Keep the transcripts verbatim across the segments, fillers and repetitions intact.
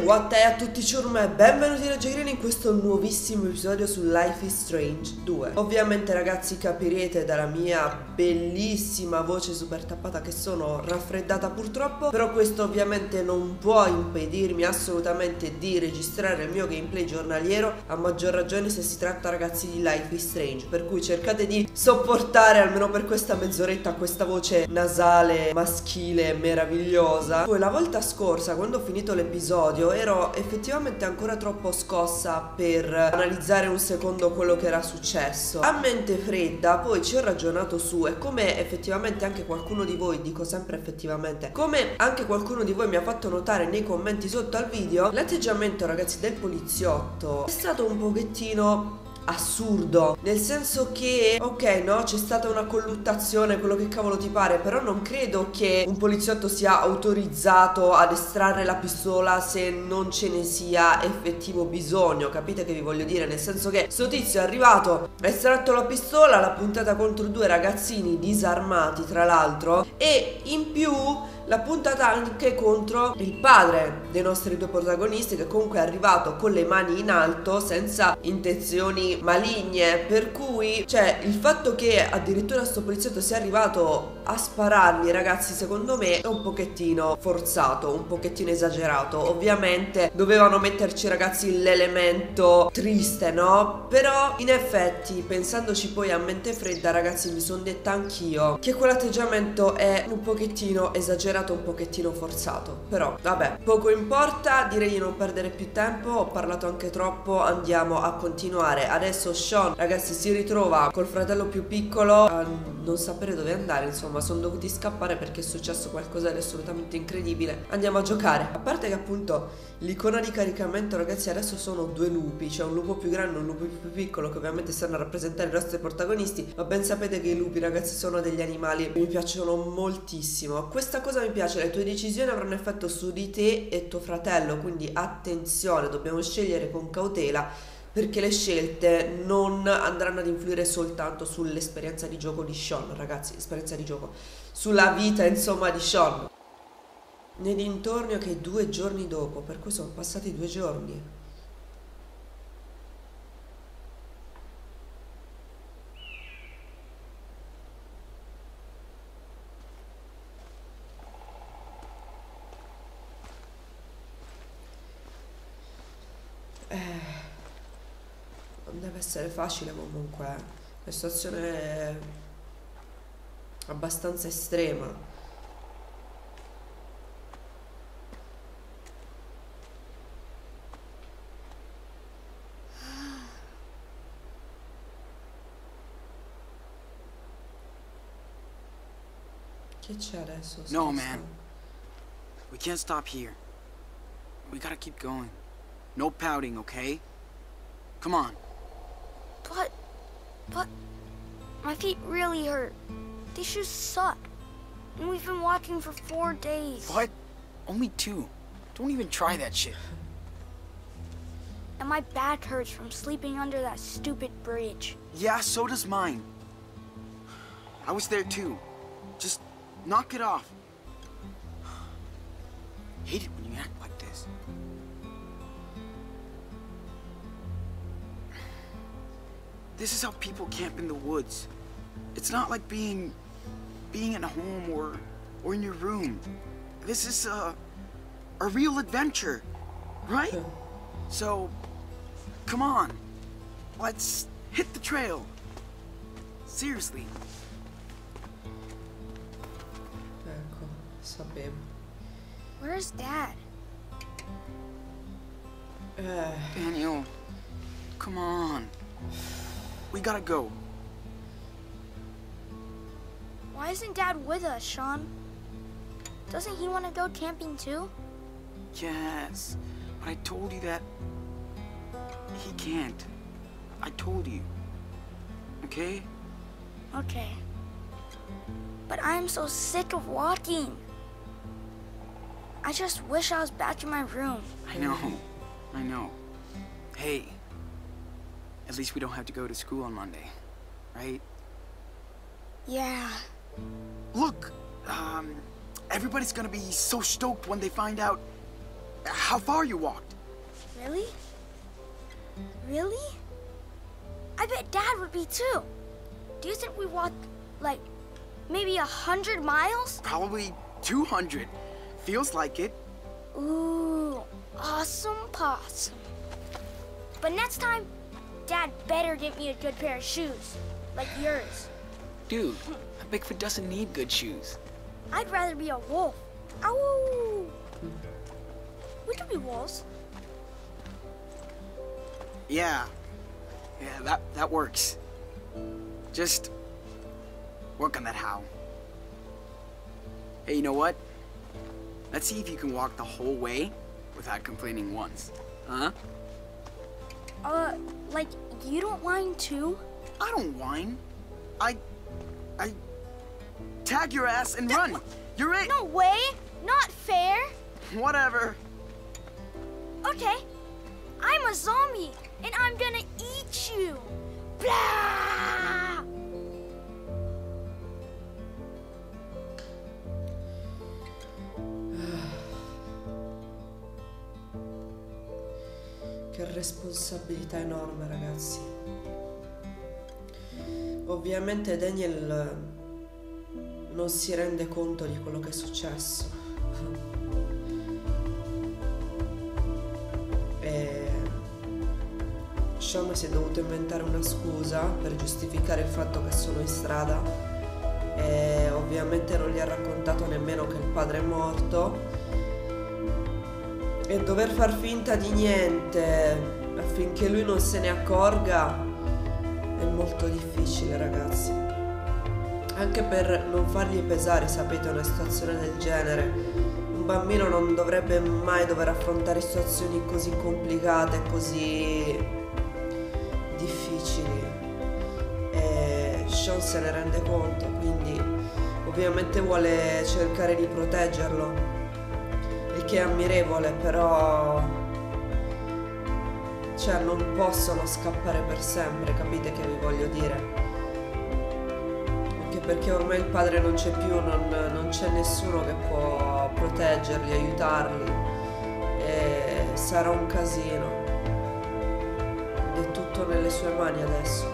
what è a tutti ciurma e benvenuti in Green in questo nuovissimo episodio su Life is Strange due. Ovviamente ragazzi capirete dalla mia bellissima voce super tappata che sono raffreddata purtroppo, però questo ovviamente non può impedirmi assolutamente di registrare il mio gameplay giornaliero, a maggior ragione se si tratta ragazzi di Life is Strange, per cui cercate di sopportare almeno per questa mezz'oretta questa voce nasale maschile meravigliosa. Poi la volta scorsa quando ho finito l'episodio ero effettivamente ancora troppo scossa per analizzare un secondo quello che era successo. A mente fredda poi ci ho ragionato su, e come effettivamente anche qualcuno di voi, dico sempre effettivamente, come anche qualcuno di voi mi ha fatto notare nei commenti sotto al video, l'atteggiamento ragazzi del poliziotto è stato un pochettino assurdo, nel senso che ok, no, c'è stata una colluttazione, quello che cavolo ti pare, però non credo che un poliziotto sia autorizzato ad estrarre la pistola se non ce ne sia effettivo bisogno, capite che vi voglio dire? Nel senso che sto tizio è arrivato, ha estratto la pistola, l'ha puntata contro due ragazzini disarmati tra l'altro, e in più l'ha puntata anche contro il padre dei nostri due protagonisti, che comunque è arrivato con le mani in alto senza intenzioni maligne, per cui cioè il fatto che addirittura sto poliziotto sia arrivato a sparargli ragazzi secondo me è un pochettino forzato, un pochettino esagerato. Ovviamente dovevano metterci ragazzi l'elemento triste, no? Però in effetti pensandoci poi a mente fredda ragazzi mi sono detta anch'io che quell'atteggiamento è un pochettino esagerato, un pochettino forzato. Però vabbè, poco importa, direi di non perdere più tempo, ho parlato anche troppo, andiamo a continuare. Adesso Sean ragazzi si ritrova col fratello più piccolo a non sapere dove andare, insomma sono dovuti scappare perché è successo qualcosa di assolutamente incredibile. Andiamo a giocare. A parte che appunto l'icona di caricamento ragazzi adesso sono due lupi, cioè un lupo più grande e un lupo più piccolo, che ovviamente stanno a rappresentare i nostri protagonisti, ma ben sapete che i lupi ragazzi sono degli animali che mi piacciono moltissimo. Questa cosa mi piace, le tue decisioni avranno effetto su di te e tuo fratello, quindi attenzione, dobbiamo scegliere con cautela perché le scelte non andranno ad influire soltanto sull'esperienza di gioco di Sean, ragazzi, esperienza di gioco, sulla vita insomma di Sean. Nei dintorni che due giorni dopo, per cui sono passati due giorni. Eh... Non deve essere facile comunque, la situazione è abbastanza estrema. Che c'è adesso? No man, we can't stop here. We gotta keep going. No pouting, okay? Come on. But, but, my feet really hurt. These shoes suck. And we've been walking for four days. What? Only two. Don't even try that shit. And my back hurts from sleeping under that stupid bridge. Yeah, so does mine. I was there too. Just knock it off. Hate it when you act like this. This is how people camp in the woods. It's not like being being at home or or in your room. This is a a real adventure, right? So, come on. Let's hit the trail. Seriously. Ecco, sapevo. Where's Dad? Eh... Daniel, come on. We gotta go. Why isn't Dad with us, Sean? Doesn't he want to go camping too? Yes, but I told you that he can't. I told you. Okay? Okay. But I'm so sick of walking. I just wish I was back in my room. I know. I know. Hey. At least we don't have to go to school on Monday, right? Yeah. Look, um, everybody's gonna be so stoked when they find out how far you walked. Really? Really? I bet Dad would be too. Do you think we walked, like, maybe a hundred miles? Probably two hundred. Feels like it. Ooh, awesome possum. But next time, Dad better get me a good pair of shoes, like yours. Dude, a Bigfoot doesn't need good shoes. I'd rather be a wolf. Ow! We could be wolves. Yeah. Yeah, that, that works. Just work on that how. Hey, you know what? Let's see if you can walk the whole way without complaining once. Huh? Uh, like, you don't whine too? I don't whine. I... I... tag your ass and run. You're it. No way! Not fair! Whatever. Okay, I'm a zombie, and I'm gonna eat you! Blah! Che responsabilità enorme, ragazzi. Ovviamente Daniel non si rende conto di quello che è successo. E Sean si è dovuto inventare una scusa per giustificare il fatto che sono in strada e ovviamente non gli ha raccontato nemmeno che il padre è morto. E dover far finta di niente affinché lui non se ne accorga è molto difficile, ragazzi. Anche per non fargli pesare, sapete, una situazione del genere. Un bambino non dovrebbe mai dover affrontare situazioni così complicate, così difficili. E Sean se ne rende conto, quindi ovviamente vuole cercare di proteggerlo. Il che è ammirevole, però cioè non possono scappare per sempre, capite che vi voglio dire? Anche perché ormai il padre non c'è più, non, non c'è nessuno che può proteggerli, aiutarli e sarà un casino ed è tutto nelle sue mani adesso.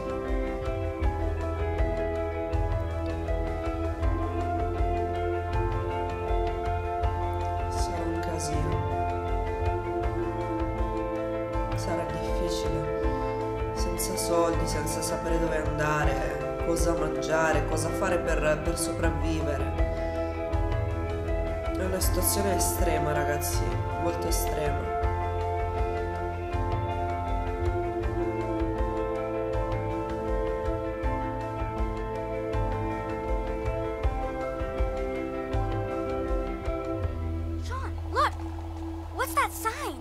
Sarà difficile, senza soldi, senza sapere dove andare, cosa mangiare, cosa fare per, per sopravvivere. È una situazione estrema, ragazzi, molto estrema. Sean, look! What's that sign?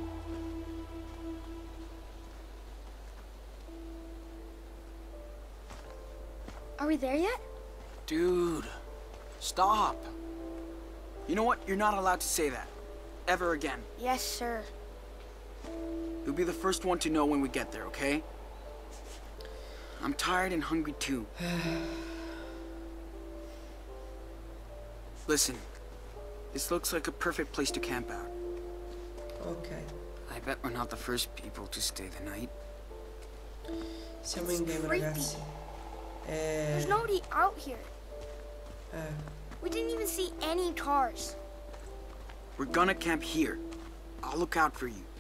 Are we there yet? Dude, stop. You know what? You're not allowed to say that. Ever again. Yes, sir. You'll be the first one to know when we get there, okay? I'm tired and hungry too. Listen, this looks like a perfect place to camp out. Ok, I bet we're not the first people to stay the night. siamo in game, ragazzi. There's E... nobody out here. eh, We didn't even see any cars. We're gonna camp here. I'll look out for you.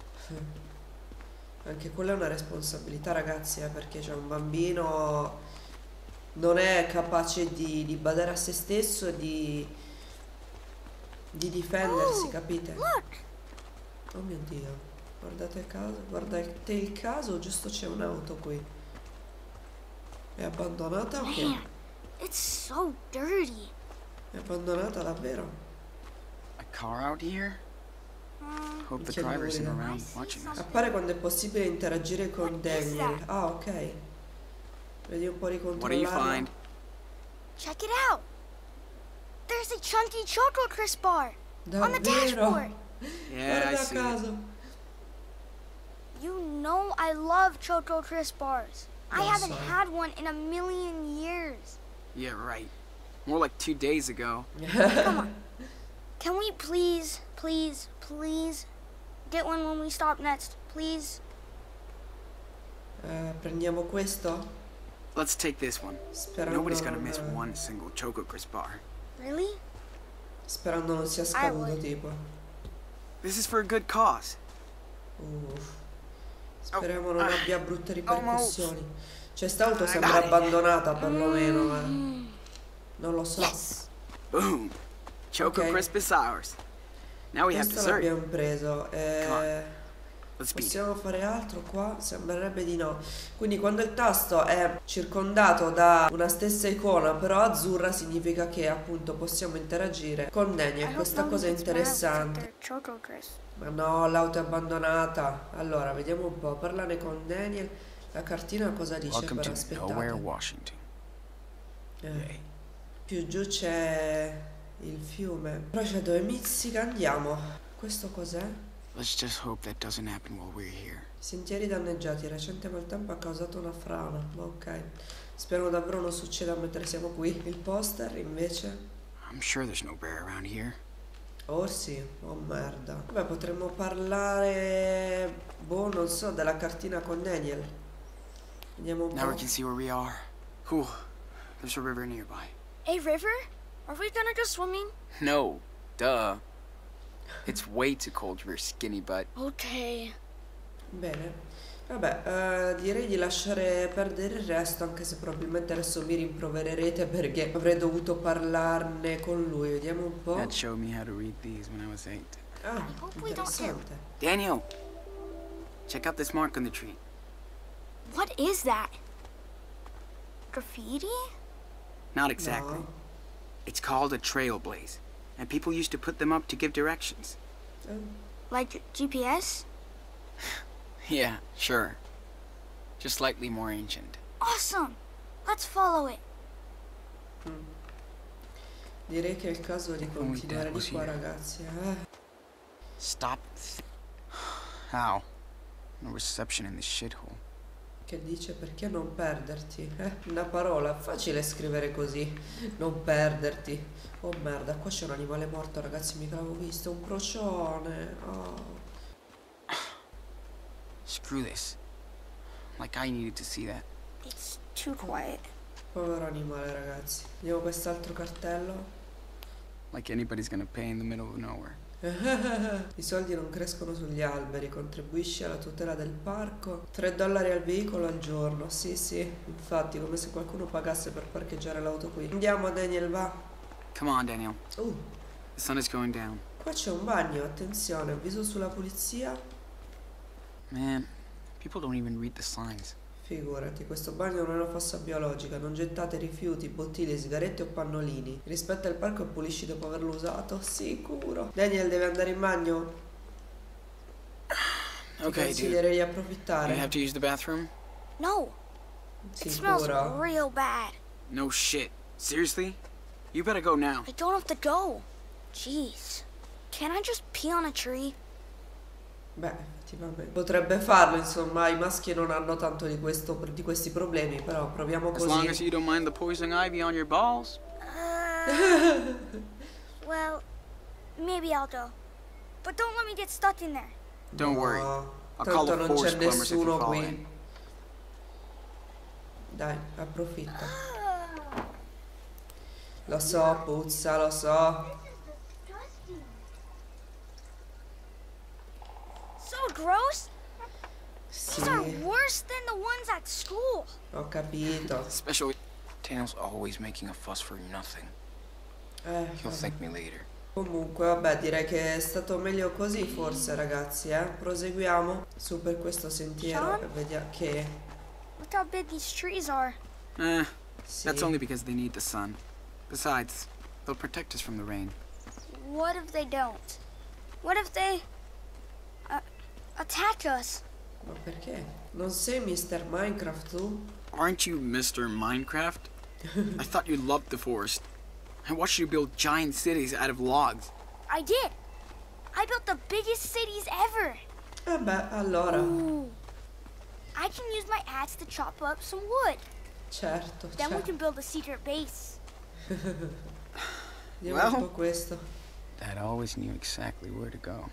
Anche quella è una responsabilità, ragazzi, eh, perché c'è un bambino non è capace di, di badare a se stesso e di, di difendersi, Oh, capite? Look! Oh mio Dio, guardate il caso, guardate il caso, giusto c'è un'auto qui. È abbandonata o che? Man, it's so dirty. È abbandonata davvero? A car out here? Uh, Hope the Che driver isn't noia. around watching us. Appare quando è possibile interagire con What is Daniel. that? Ah, ok. Vedi un po' di What do you controllarlo. find? check it out. There's a chunky Choco Crisp bar on the Davvero? dashboard. Yeah, I Guarda see it. caso. You know I love Choco Crisp bars. I Yes, haven't I- had one in a million years. Yeah, right. More like two days ago. Come on. Can we please, please, please get one when we stop next, please? Eh, prendiamo questo? Let's take this one. Sperando Nobody's gonna non- miss one single Choco Crisp bar. Really? Sperando non sia I scaduto, would. tipo. This is for a good cause. Uff. Speriamo non ah, abbia brutte ripercussioni. Cioè, st'auto I sembra got it. abbandonata perlomeno, ma non lo so. Yes. Boom. Choco Okay. Crisp is ours. Now we have Questo dessert. l'abbiamo preso. Eh, Let's beat it. possiamo fare altro qua? Sembrerebbe di no. Quindi quando il tasto è circondato da una stessa icona però azzurra, significa che appunto possiamo interagire con I Daniel. don't Questa know cosa è if it's bad with interessante. their Choco Crisp. Ma no, l'auto è abbandonata. Allora, vediamo un po'. Parlane con Daniel. La cartina cosa dice? Welcome Per to Nowhere, aspettate. Washington. Eh, più giù c'è il fiume. Però c'è dove mizzica, andiamo. Questo cos'è? Let's just hope that doesn't happen while we're here. Sentieri danneggiati. Recente maltempo ha causato una frana. Ma ok. Spero davvero non succeda mentre siamo qui. Il poster invece. I'm sure there's no bear around here. Orsi. Oh merda. Vabbè, potremmo parlare. Boh, non so, della cartina con Daniel. Vediamo un Now we po'. can see where we are. Cool. There's a river nearby. A river? Are we gonna go swimming? No, duh. It's way too cold for your skinny butt. Okay. Bene. Vabbè, eh, direi di lasciare perdere il resto, anche se probabilmente adesso mi rimprovererete perché avrei dovuto parlarne con lui. Vediamo un po'. Dad showed me how to read these when I was eight. Ah, hope we don't get- interessante. Daniel, check out this mark on the tree. What is that? Graffiti? Not exactly. No. It's called a trailblaze, and people used to put them up to give directions. Eh, Like G P S? Yeah, sure. Just slightly more ancient. Awesome! Let's follow it. direi che è il caso di Oh, continuare Dad di qua, was here. ragazzi. Eh. Stop. How? No reception in this shithole. Che dice perché non perderti? Eh? Una parola, facile scrivere così. Non perderti. Oh merda, qua c'è un animale morto, ragazzi, mica l'avevo visto. Un procione. Oh. Screw this. Like I needed to see that. It's too quiet. Povero animale, ragazzi. Vediamo quest'altro cartello. Like anybody's gonna pay in the middle of nowhere. I soldi non crescono sugli alberi, contribuisci alla tutela del parco. tre dollari al veicolo al giorno. Sì, sì, infatti, come se qualcuno pagasse per parcheggiare l'auto qui. Andiamo, Daniel, va. Come on, Daniel. Uh, The sun is going down. qua c'è un bagno, attenzione, avviso sulla pulizia. Man, people don't even read the signs. Figurati, questo bagno non è una fossa biologica, non gettate rifiuti, bottiglie, sigarette o pannolini. Rispetta il parco e pulisci dopo averlo usato, sicuro. Daniel deve andare in bagno? Ti Okay, dude. consiglierei di You have approfittare. to use the bathroom? No, it smells Sicuro? real bad. No shit. Seriously? You better go now. I don't have to go. Jeez. Can I just pee on a tree? Beh, effettivamente. Potrebbe farlo, insomma, i maschi non hanno tanto di, questo, di questi problemi, però proviamo As long as così. you don't mind the poison ivy on your balls. Uh, well, maybe I'll go. But don't let me get stuck in there. Don't No, worry. I'll call tanto the non forest c'è plumbers if you nessuno fall qui. in. Dai, approfitta. Lo so, puzza, lo so. So gross. Sì, These are worse than the ones at school. ho capito. Especially. Daniel's always making a fuss for nothing. Eh, He'll vabbè. thank me later. Comunque, vabbè, direi che è stato meglio così, forse, ragazzi, eh. Proseguiamo su per questo sentiero Sean? e vediamo che... Look how big these trees are. Eh, Sì. that's only because they need the sun. Besides, they'll protect us from the rain. What if they don't? What if they uh, attack us? Ma perché? Non sei mister Minecraft tu? Aren't you Mister Minecraft? I thought you loved the forest. I watched you build giant cities out of logs. I did. I built the biggest cities ever. Vabbè, allora, Ooh. I can use my axe to chop up some wood. certo, Then we certo. can build a secret base. Vediamo Well. un po' questo. Dad always knew exactly where to go.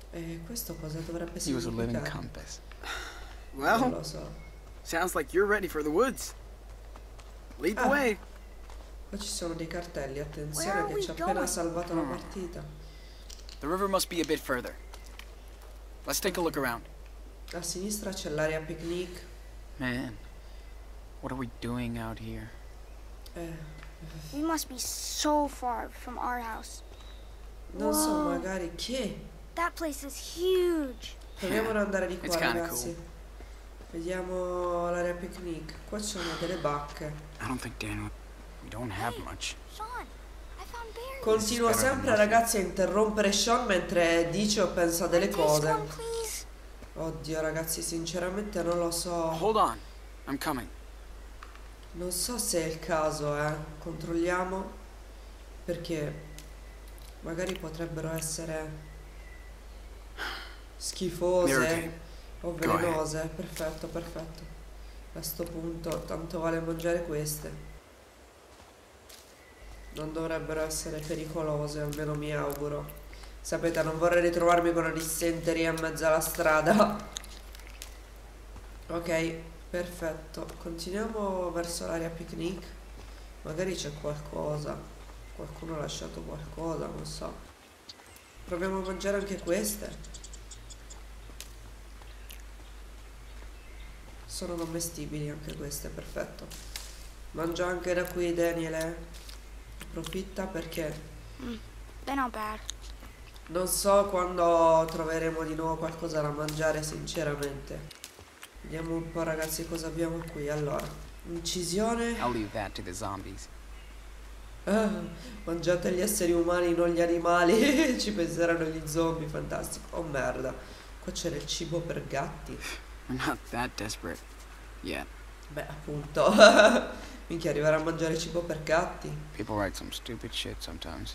E questo cosa dovrebbe He was a living significare? compass. Non Well, lo so. sounds like you're ready for the woods. Lead the Ah. way. Qua ci sono dei cartelli, Where attenzione are che we ci ha appena going? salvato la partita. The river must be a bit further. Let's take a look around. A sinistra c'è l'area picnic. Man, what are we doing out here? Eh, We must be so far from our house. non so, Wow. magari chi? That place is huge. Proviamo ad andare di It's qua, kinda ragazzi. Vediamo l'area picnic. Qua ci sono delle bacche. I don't think Dan. We don't have much. Sean, I found berries. Continua better than sempre, nothing. ragazzi, a interrompere Sean mentre dice o pensa delle This cose. one, please. Oddio, ragazzi, sinceramente non lo so. Hold on. I'm coming. Non so se è il caso, eh. Controlliamo. Perché magari potrebbero essere schifose They're okay. o Go ahead. velenose. Perfetto, perfetto. A sto punto tanto vale mangiare queste. Non dovrebbero essere pericolose, almeno mi auguro. Sapete, non vorrei ritrovarmi con una dissenteria in mezzo alla strada. Ok, perfetto. Continuiamo verso l'area picnic. Magari c'è qualcosa. Qualcuno ha lasciato qualcosa, non so. Proviamo a mangiare anche queste. Sono commestibili anche queste, perfetto. Mangia anche da qui, Daniele. Approfitta perché They're not bad. non so quando troveremo di nuovo qualcosa da mangiare, sinceramente. Vediamo un po', ragazzi, cosa abbiamo qui. Allora, incisione. I'll leave that to the zombies. Ah, mangiate gli esseri umani, non gli animali. Ci penseranno gli zombie, fantastico. Oh merda, qua c'è del cibo per gatti. We're not that desperate yet. Beh, appunto. Minchia, arrivare a mangiare cibo per gatti. People write some stupid shit sometimes.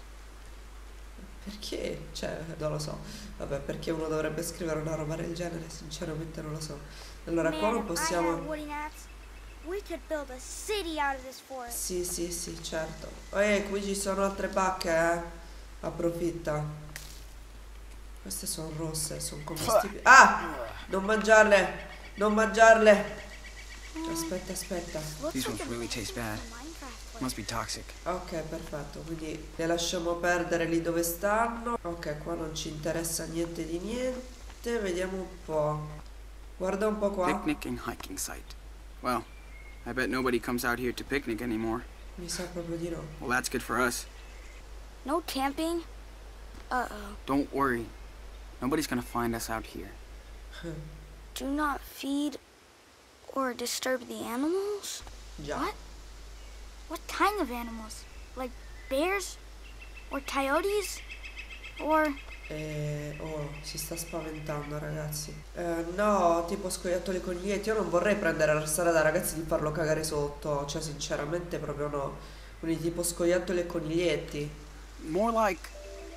Perché? Cioè, non lo so. Vabbè, perché uno dovrebbe scrivere una roba del genere? Sinceramente non lo so. Allora, qua non Man, if I had possiamo... wooden axe, we could build a city out of this forest. Sì, sì, sì, certo. Eh, qui ci sono altre bacche, eh. Approfitta. Queste sono rosse, sono commestibili. Ah! Non mangiarle! Non mangiarle! Aspetta, aspetta. Looks These like ones a really taste bad. Minecraft place. Must be toxic. Ok, perfetto, quindi le lasciamo perdere lì dove stanno. Ok, qua non ci interessa niente di niente. Vediamo un po'. Guarda un po' qua. Picnic and hiking site. Well, I bet nobody comes out here to picnic anymore. Mi sa proprio di no. Well, that's good for us. No camping? Uh-oh. Don't worry. Nobody's gonna find us out here. Do not feed or disturb the animals? Già. What? What kind of animals? Like bears? Or coyotes? Or... Eh, oh, si sta spaventando, ragazzi. Eh, no, tipo scoiattoli coniglietti. Io non vorrei prendere la strada da ragazzi di farlo cagare sotto. Cioè, sinceramente, proprio no. Quindi tipo scoiattoli e coniglietti. More like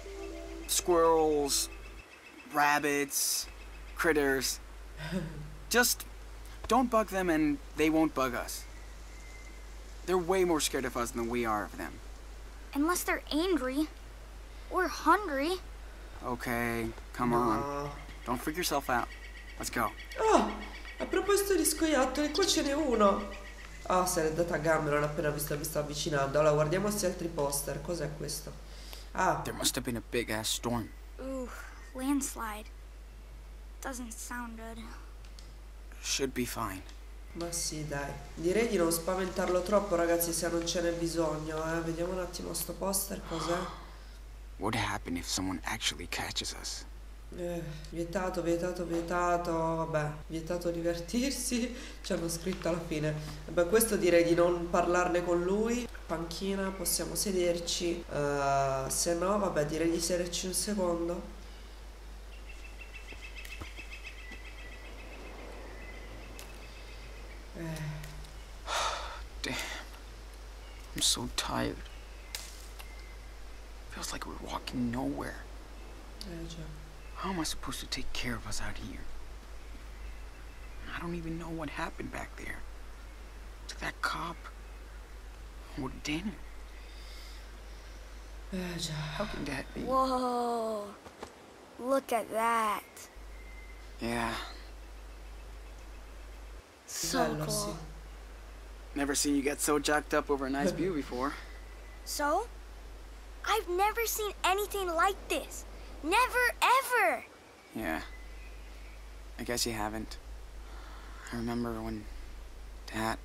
squirrels, rabbits, critters. Just don't bug them and they won't bug us. They're way more scared of us than we are of them. unless they're angry. Or hungry. Okay, come on. No. Don't freak yourself out. Let's go. Oh, a proposito di scoiattoli, qua ce n'è uno. Ah, se l'è data a gambe, non appena visto mi sta avvicinando. Allora, guardiamo questi altri poster. Cos'è questo? Ah, There must have been a big ass storm. Ooh, landslide. Doesn't sound good. Should be fine. ma sì, dai. Direi di non spaventarlo troppo, ragazzi, se non ce n'è bisogno, eh. Vediamo un attimo sto poster, cos'è? What would happen if someone actually catches us? Eh, vietato, vietato, vietato, vabbè, vietato divertirsi, ci hanno scritto alla fine. Vabbè, questo direi di non parlarne con lui. Panchina, possiamo sederci. Uh, se no, vabbè, direi di sederci un secondo. Eh, Damn. I'm so tired. Feels like we're walking nowhere. eh già. How am I supposed to take care of us out here? I don't even know what happened back there. To that cop. Or Daniel. Eh già. How can that be? Whoa. Look at that. Yeah. So Bello, cool. sì. Never seen you get so jacked up over a nice view before. So? I've never seen anything like this. Never, ever. Yeah. I guess you haven't. I remember when Dad...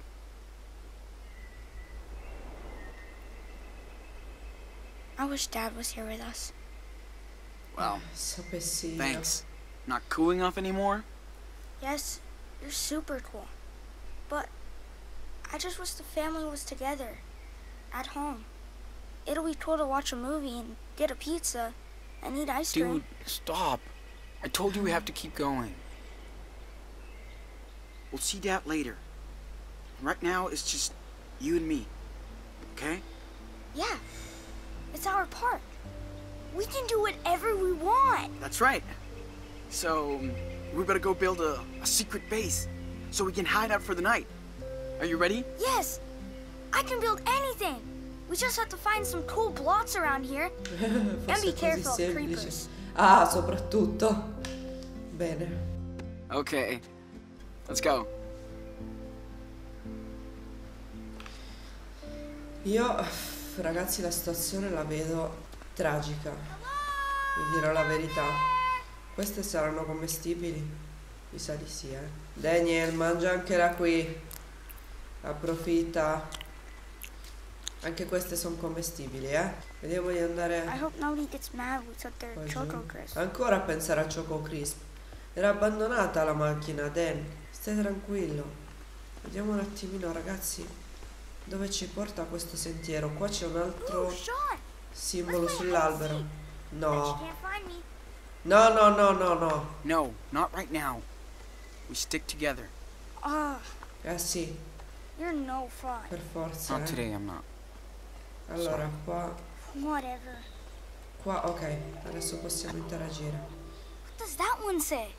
I wish Dad was here with us. Well, Sapessi io. thanks. Not cool enough anymore? Yes, you're super cool. But I just wish the family was together. At home. It'll be cool to watch a movie and get a pizza and eat ice cream. Dude, stop. I told you we have to keep going. We'll see Dad later. Right now, it's just you and me. Okay? Yeah. It's our park. We can do whatever we want. That's right. So, we better go build a, a secret base so we can hide out for the night. Are you ready? Yes. I can build anything. We just have to find some cool blocks around here. And Fosse be così careful of semplice. creepers. Ah, soprattutto. Bene. Okay. Let's go. Io, ragazzi, la situazione la vedo tragica. Vi dirò la verità. Queste saranno commestibili? Mi sa di sì, eh. Daniel, mangia anche da qui. Approfitta. Anche queste sono commestibili, eh. Vediamo di andare I hope nobody gets mad we took their qua Choco giù. Crisp. Ancora a pensare a Choco Crisp. Era abbandonata la macchina, Dan. Stai tranquillo. Vediamo un attimino, ragazzi, dove ci porta questo sentiero. Qua c'è un altro Ooh, Sean! simbolo sull'albero. Bet you No. can't find me. No, no, no, no, no. No, not right now. We stick together. Ah, Eh sì, you're no fun. per forza, Not eh. today, I'm not. Allora, qua, Whatever. qua, ok. Adesso possiamo interagire. What does that one say?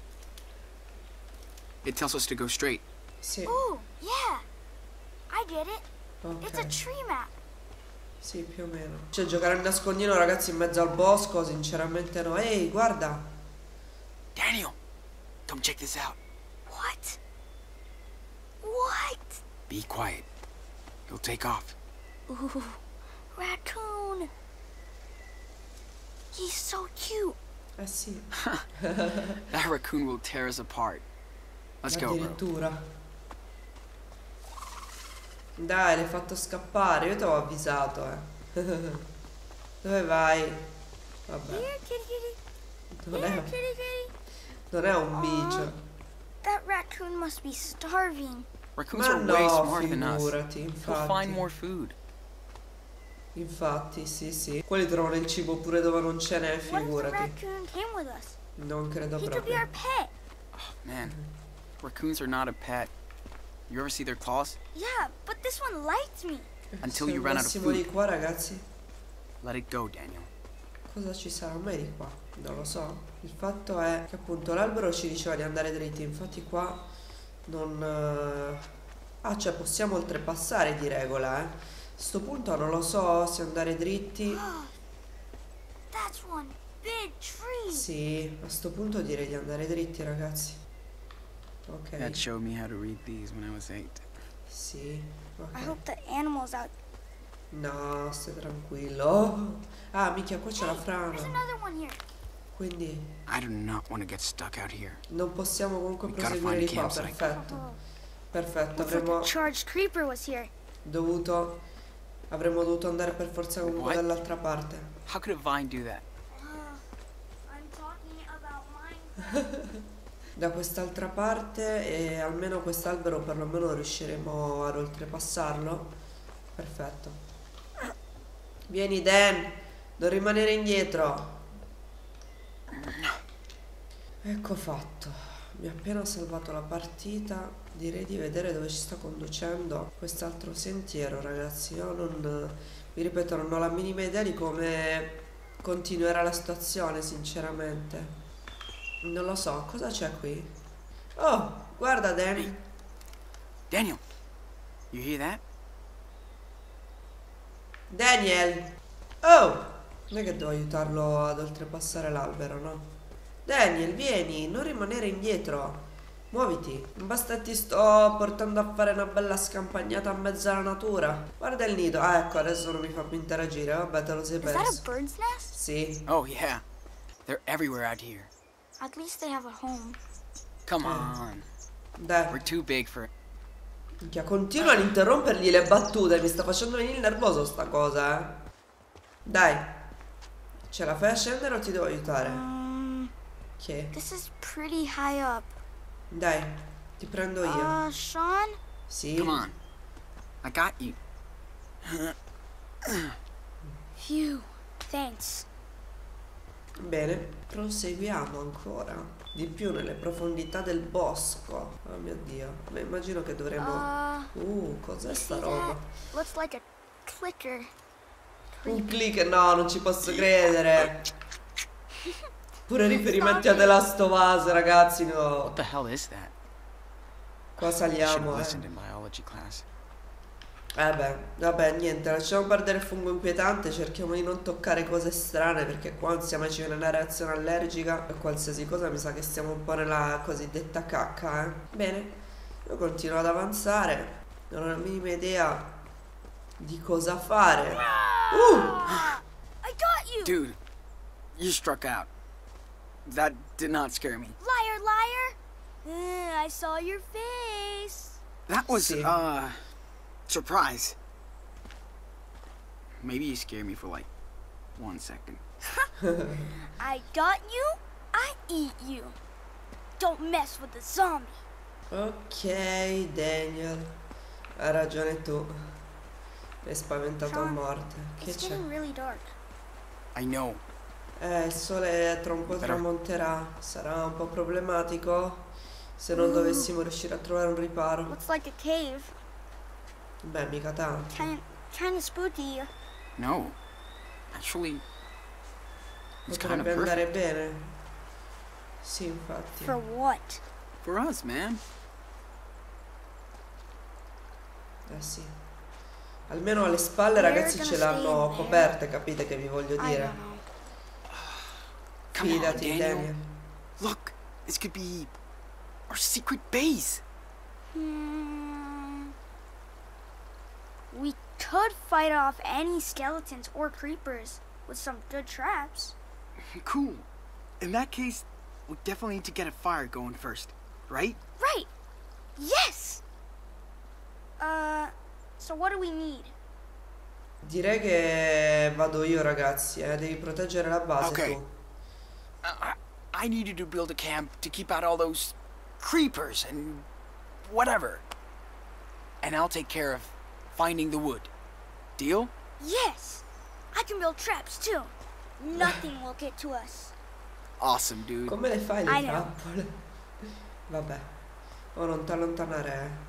It tells us to go straight. Sì, Ooh, yeah. I get it. It's a ok. tree map. Sì, più o meno. Cioè, giocare a nascondino, ragazzi, in mezzo al bosco, sinceramente no. Ehi, guarda. Daniel, come check this out. What? What? Be quiet. He'll take off. Ooh, raccoon. He's so cute. Eh sì, That raccoon will tear us apart. Let's go, bro. addirittura. Dai, l'hai fatto scappare, io ti avevo avvisato, eh. Dove vai? Vabbè, Here, kitty kitty. non Here, è, kitty kitty. non è un micio. That raccoon must be starving. Raccoons Ma are way no, smarter than us. figurati, He'll infatti. find more food. Infatti, sì, sì. Quelli trovano il cibo pure dove non ce n'è, What if the figurati. raccoon came with us? Non credo He could be proprio. our pet. Man, raccoons are not a pet. You ever see their claws? Yeah, but this one liked me. Until Se you run out of andassimo di food. qua, ragazzi, Let it go, Daniel. cosa ci sarà mai di qua? Non lo so. Il fatto è che appunto l'albero ci diceva di andare dritti, infatti qua non... eh, Ah, cioè possiamo oltrepassare di regola, eh. A sto punto non lo so se andare dritti. That's one big tree. Sì, a sto punto direi di andare dritti, ragazzi. Dad Ok, showed me how to read these when I was eight. sì, I ok. hope the animals out. No, stai tranquillo. Oh. Ah, minchia, qua c'è la There's frana. another one here. Quindi I do not want to get stuck out here. non possiamo comunque We gotta proseguire find di a qua. campsite. Perfetto. Perfetto, Looks like avremmo a charged creeper was here. dovuto avremmo dovuto andare per forza comunque What? dall'altra parte. How could a vine do that? Uh, I'm talking about mine. Da quest'altra parte e almeno quest'albero perlomeno riusciremo ad oltrepassarlo. Perfetto. Vieni Dan, non rimanere indietro. Ecco fatto. Mi ha appena salvato la partita. Direi di vedere dove ci sta conducendo quest'altro sentiero, ragazzi. Io non, vi ripeto, non ho la minima idea di come continuerà la situazione, sinceramente. Non lo so, cosa c'è qui? Oh, guarda Dan. Daniel, you hear that? Daniel! Oh! Non è che devo aiutarlo ad oltrepassare l'albero, no? Daniel, vieni, non rimanere indietro. Muoviti. Non basta ti sto portando a fare una bella scampagnata in mezzo alla natura. Guarda il nido. Ah, ecco, adesso non mi fa più interagire. Vabbè, te lo sei Is that a perso. bird's nest? Sì. Oh, yeah. They're everywhere out here. At least they have a home. Come on. Dai. We're too big for it. Minchia, continua ad interrompergli le battute. Mi sta facendo venire nervoso sta cosa, eh. Dai. Ce la fai a scendere o ti devo aiutare? Um, Che? this is pretty high up. Dai, ti prendo io. Uh, Sean? Sì. Come on. I got you. Phew. Thanks. Bene, proseguiamo ancora. Di più nelle profondità del bosco. Oh mio Dio. Beh, immagino che dovremo... Uh, Uh, cos'è you sta see roba? that? Looks like a clicker. Un click, no, non ci posso credere. Pure riferimenti a The Last of Us, ragazzi, no. What the hell is that? Qua I should have saliamo, eh. listened in biology class. Eh beh, vabbè, niente, lasciamo perdere il fungo inquietante, cerchiamo di non toccare cose strane perché qua insieme ci viene una reazione allergica e qualsiasi cosa mi sa che stiamo un po' nella cosiddetta cacca, eh. Bene, io continuo ad avanzare, non ho la minima idea di cosa fare. Uh! I got you! Dude, you struck out. That did not scare me. Liar, liar! Uh, I saw your face. That was, Sí. uh, surprise. Maybe you scared me for like one second. I got you, I eat you. Don't mess with the zombie. Ok, Daniel, hai ragione tu. Mi hai spaventato a Sean, morte. Che It's c'è? getting really dark. I know. Eh, il sole tra un po' Però- tramonterà. Sarà un po' problematico se non dovessimo riuscire a trovare un riparo. Looks like a cave. Beh, mica tanto. Kind, kind of spooky. No. Actually, it's kind of Potrebbe perfect andare bene. Sì, infatti. For what? for us, man. Eh sì. Almeno alle spalle, We're ragazzi, gonna ce stay l'hanno in there. coperte, capite che vi voglio I dire? don't know. Come on, Fidati, Daniel. Daniel. Look, this could be our secret base. Hmm. We could fight off any skeletons or creepers with some good traps. Cool. In that case, we definitely need to get a fire going first, right? Right! Yes! Uh, so what do we need? Direi che vado io, ragazzi, eh. Devi proteggere la base Ok. tu. I, I needed to build a camp to keep out all those creepers and whatever. And I'll take care of finding the wood. Deal? Yes! I can build traps too. Nothing will get to us. Awesome, dude. Come le fai I le know. trappole? Vabbè. Oh, non ti allontanare, eh.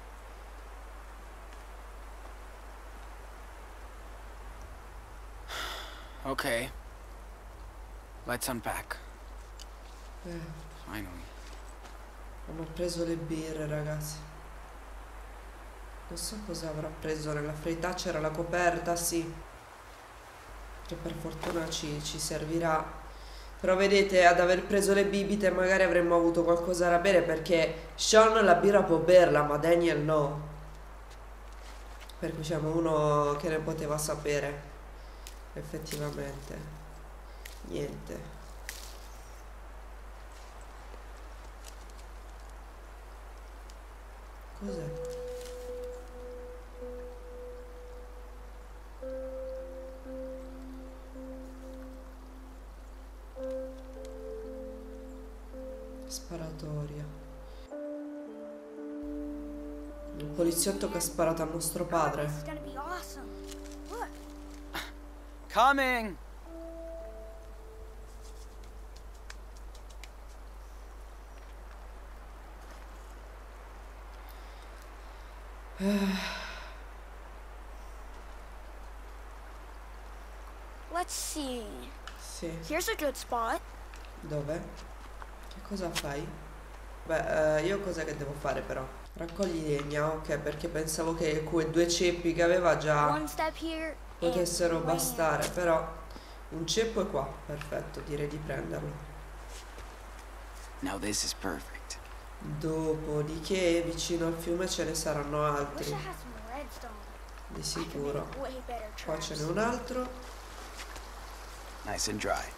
Okay. Let's unpack. Eh, Finally. non ho preso le birre, ragazzi. Non so cosa avrà preso nella fredda. C'era la coperta, sì. Che per fortuna ci, ci servirà. Però vedete, ad aver preso le bibite magari avremmo avuto qualcosa da bere, perché Sean la birra può berla, ma Daniel no. Per cui siamo uno che ne poteva sapere. Effettivamente. Niente. Cos'è? Sparatoria. Il poliziotto che ha sparato al nostro This padre. is gonna be awesome. Look, Coming! let's see. Sì. Here's a good spot. Dove? Che cosa fai? Beh, eh, io cosa che devo fare però? Raccogli legna, ok, perché pensavo che quei due ceppi che aveva già One step here. and potessero land. bastare, però un ceppo è qua, perfetto, direi di prenderlo. Now this is perfect. Dopodiché vicino al fiume ce ne saranno altri. Wish I had some redstone. Di I could sicuro. make way better Qua traps. ce n'è un altro. Nice and dry.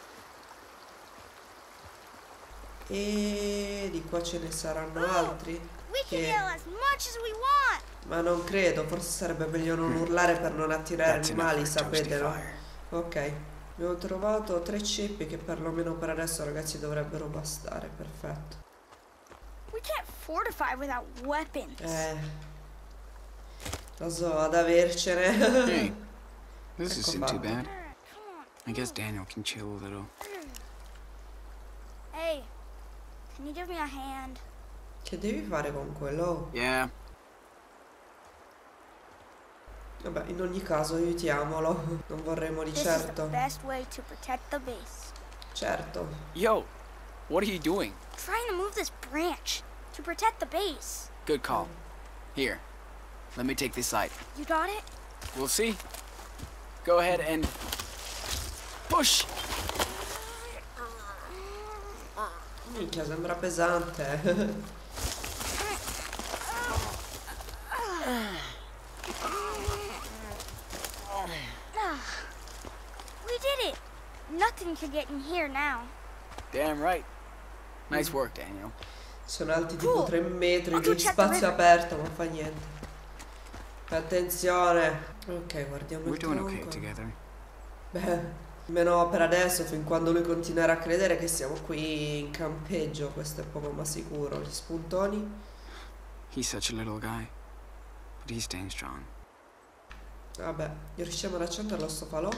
E di qua ce ne saranno altri. We can Che... yell as much as we want. Ma non credo, forse sarebbe meglio non urlare per non attirare That's enough animali, for a toasty sapete, no? fire. Ok, abbiamo trovato tre ceppi che perlomeno per adesso, ragazzi, dovrebbero bastare. Perfetto. We can't fortify without weapons. Eh, lo so, ad avercene. Hey, this Ecco isn't too fatto. bad. Come on. I guess Daniel can chill a little. Hey, can you give me a hand? Che devi fare con quello? Yeah, Vabbè, in ogni caso aiutiamolo. Non vorremmo di This is the certo. best way to protect the base. Certo. Yo, what are you doing? Trying to move this branch to protect the base. Good call. Here, let me take this side. You got it? We'll see. Go ahead and push. Minchia, sembra pesante. We did it. Nothing could get in here now. Damn right. Nice work, Daniel. Sono alti tipo Cool. tre metri I'll di go check the spazio river. aperto, non fa niente. Attenzione. Ok, guardiamo we're il doing tronco. okay together. Beh, almeno per adesso, fin quando lui continuerà a credere che siamo qui in campeggio, questo è poco ma sicuro. Gli spuntoni. He's such a little guy, but he's staying strong. Vabbè, riusciamo ad accenderlo sto falò?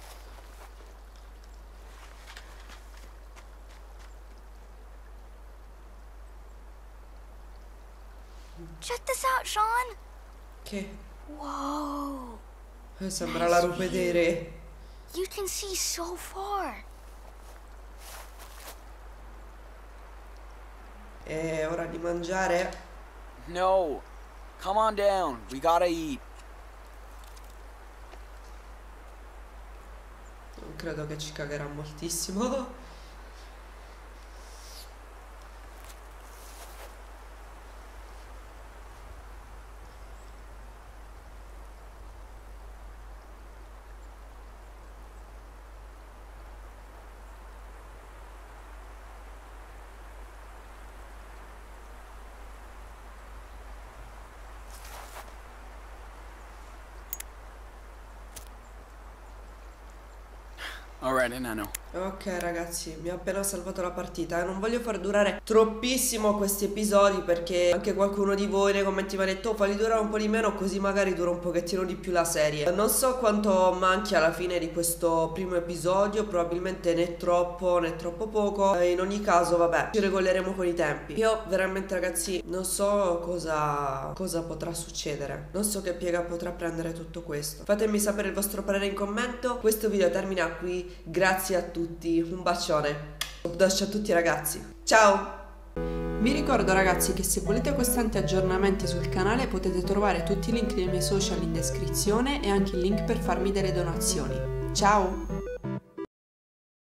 Check this out, Sean. Che? Whoa. Eh, Sembra la rupe dei re. You can see so far. È ora di mangiare. No. Come on down. We gotta eat. Non credo che ci cagherà moltissimo. Alright, Nano. Ok ragazzi, mi ha appena salvato la partita e non voglio far durare troppissimo questi episodi perché anche qualcuno di voi nei commenti mi ha detto "Oh, falli durare un po' di meno così magari dura un pochettino di più la serie". Non so quanto manchi alla fine di questo primo episodio, probabilmente né troppo né troppo poco. In ogni caso vabbè, ci regoleremo con i tempi. Io veramente ragazzi non so cosa, cosa potrà succedere, non so che piega potrà prendere tutto questo. Fatemi sapere il vostro parere in commento. Questo video termina qui. Grazie a tutti, un bacione. Un bacio a tutti ragazzi. Ciao! Vi ricordo ragazzi che se volete costanti aggiornamenti sul canale potete trovare tutti i link dei miei social in descrizione e anche il link per farmi delle donazioni. Ciao!